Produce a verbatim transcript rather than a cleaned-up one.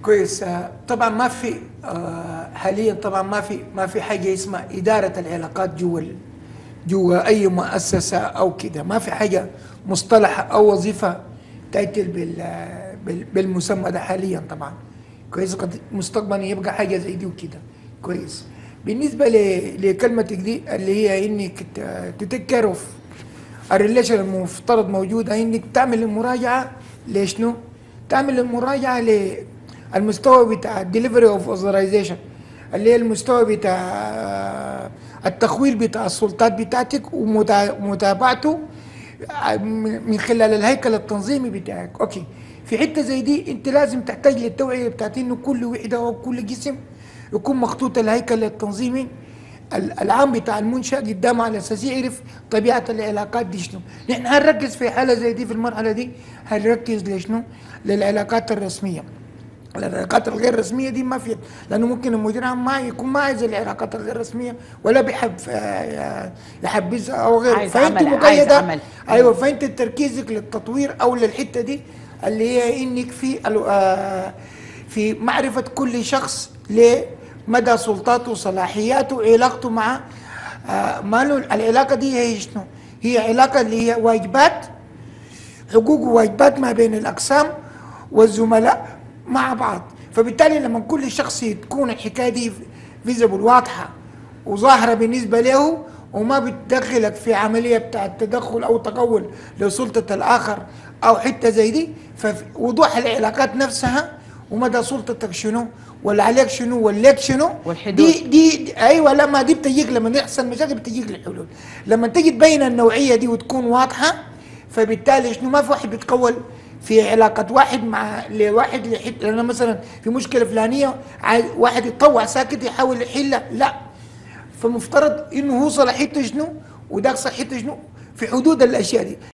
كويس. آه، طبعا ما في آه، حاليا طبعا ما في ما في حاجه اسمها اداره العلاقات جوا ال- جوا اي مؤسسه او كده. ما في حاجه مصطلح او وظيفه تأتي بال بال- بالمسمى ده حاليا طبعا. كويس. قد مستقبلا يبقى حاجه زي دي وكده. كويس. بالنسبه ل- لكلمتك دي اللي هي انك تتيك كير اوف الريليشن المفترض موجوده، انك تعمل المراجعه لشنو؟ تعمل المراجعه للمستوى بتاع الدليفري اوف اوثرايزيشن، اللي هي المستوى بتاع التخويل بتاع السلطات بتاعتك ومتابعته من خلال الهيكل التنظيمي بتاعك. اوكي. في حته زي دي انت لازم تحتاج للتوعيه بتاعت انه كل وحده او كل جسم يكون مخطوط الهيكل التنظيمي العام بتاع المنشأ قدام، على اساس يعرف طبيعه العلاقات دي شنو. نحن هنركز في حاله زي دي في المرحله دي، هنركز لشنو؟ للعلاقات الرسميه. العلاقات الغير رسميه دي ما في، لانه ممكن المدير العام ما يكون ما عايز العلاقات الغير رسميه ولا بيحب آه، يحبذها او غيره، عايز فانت عمل، عايز مقيده. عمل. ايوه. مم. فانت تركيزك للتطوير او للحته دي اللي هي انك في ال- آه، في معرفه كل شخص لمدى سلطاته وصلاحياته وعلاقته مع آه، ماله. العلاقه دي هي شنو؟ هي علاقه اللي هي واجبات، حقوق وواجبات ما بين الأقسام والزملاء مع بعض. فبالتالي لما كل شخص تكون الحكاية دي فيزبل واضحة وظاهرة بالنسبة له، وما بتدخلك في عملية بتاع التدخل أو تقول لسلطة الآخر أو حتة زي دي، فوضوح العلاقات نفسها ومدى سلطتك شنو ولا عليك شنو ولا لك شنو. والحدود. دي, دي دي ايوه. لما دي بتجيك، لما يحصل مشاكل بتجيك الحلول. لما تجي تبين النوعيه دي وتكون واضحه، فبالتالي شنو؟ ما في واحد بيتقول في علاقة واحد مع لواحد لحد. لأن مثلا في مشكلة فلانية عايز واحد يتطوع ساكت يحاول يحلها، لا. فمفترض إنه هو صلاحيته شنو وداك صلاحيته شنو في حدود الأشياء دي.